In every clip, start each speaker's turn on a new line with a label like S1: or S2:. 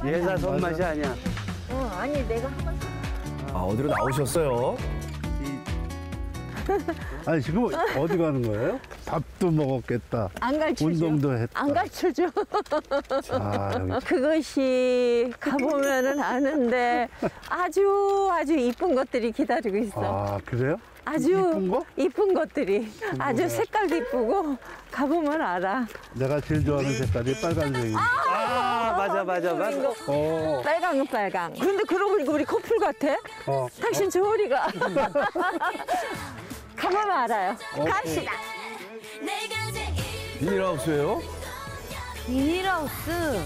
S1: 얘가 손맛이 아니야.
S2: 아니 내가 한 번.
S3: 아, 어디로 나오셨어요?
S4: 아니 지금 어디 가는 거예요? 밥도 먹었겠다.
S2: 안 가르쳐줘.
S4: 운동도 했다.
S2: 안 가르쳐줘.
S4: 자, 여기.
S2: 그것이 가보면은 아는데 아주 이쁜 것들이 기다리고 있어.
S4: 아, 그래요?
S2: 아주
S4: 이쁜 거?
S2: 이쁜 것들이 아주 색깔도 이쁘고 가보면 알아.
S4: 내가 제일 좋아하는 색깔이 빨간색인데.
S1: 아, 맞아.
S4: 어,
S2: 빨강은 빨강. 근데 그러고 보니까 우리 커플 같아. 당신 저 허리가. 가보면 알아요. 갑시다.
S3: 비닐하우스예요?
S2: 비닐하우스.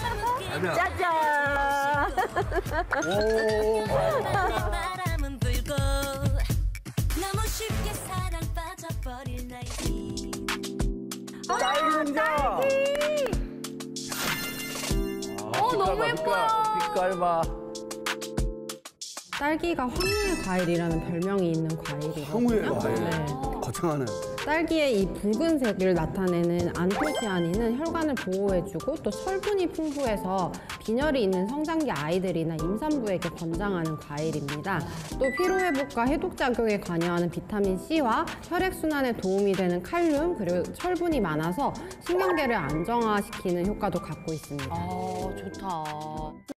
S2: 짜잔.
S3: 오.
S5: 바람은 불고 너무 쉽게 사랑 빠져버릴 나이.
S3: 딸기인자.
S2: 너무 예뻐요.
S3: 빛깔 봐.
S6: 딸기가 황후의 과일이라는 별명이 있는 과일이거든요.
S3: 황후의 과일.
S6: 네.
S3: 거창하네.
S6: 딸기의 이 붉은색을 나타내는 안토시아닌은 혈관을 보호해주고 또 철분이 풍부해서 빈혈이 있는 성장기 아이들이나 임산부에게 권장하는 과일입니다. 또 피로회복과 해독작용에 관여하는 비타민 C와 혈액순환에 도움이 되는 칼륨 그리고 철분이 많아서 신경계를 안정화시키는 효과도 갖고 있습니다.
S2: 좋다.